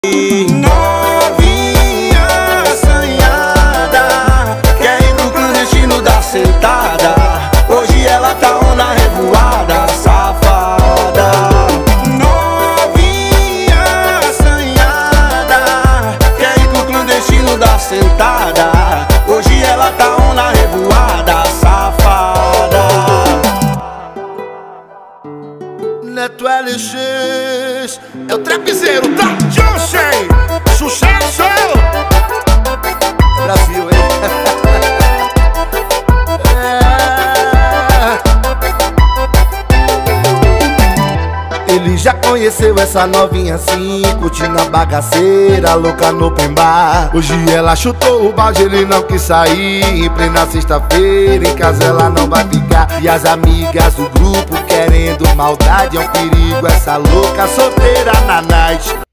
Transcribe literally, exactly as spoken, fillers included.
Novinha assanhada, quer ir no clandestino da sentada. Hoje ela tá on na revoada, safada. Novinha assanhada, quer ir pro clandestino da sentada. Hoje ela tá on na revoada, safada. Neto L X é o trapizeiro, tá? Johnson, sucesso! Brasil, hein? É. Ele já conheceu essa novinha assim, curtindo a bagaceira, louca no open bar. Hoje ela chutou o balde, ele não quis sair. Em plena sexta-feira, em casa ela não vai ficar. E as amigas do grupo querendo maldade, é um perigo essa louca solteira na night.